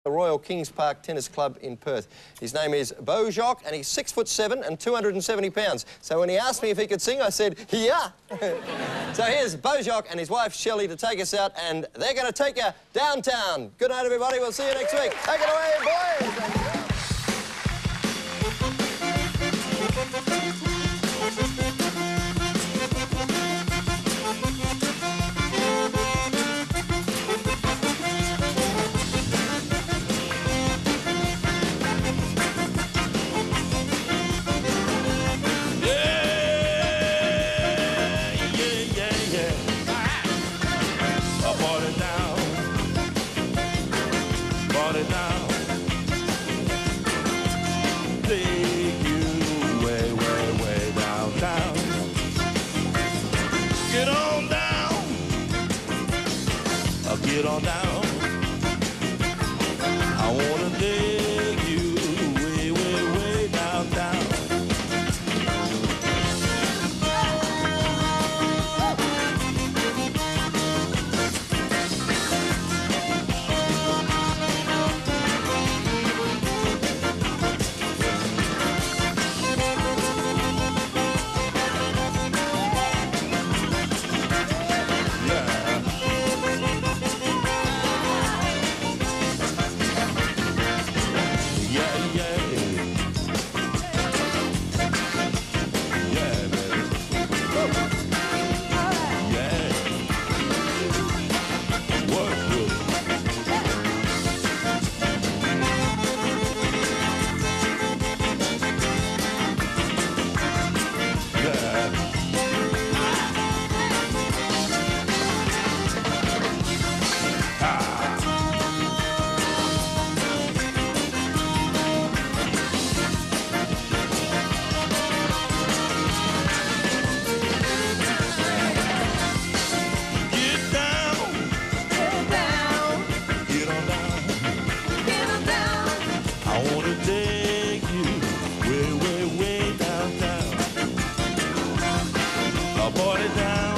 The Royal Kings Park Tennis Club in Perth. His name is Beau Jocque and he's 6'7" and 270 pounds. So when he asked me if he could sing, I said, yeah. So here's Beau Jocque and his wife Shelley to take us out, and they're going to take you downtown. Good night, everybody. We'll see you next week. Take it away, boys. Now, take you way, way, way downtown. Get on down, get on down. I wanna take you way, way, way downtown. I wanna take you way, way, way downtown. I bought it down.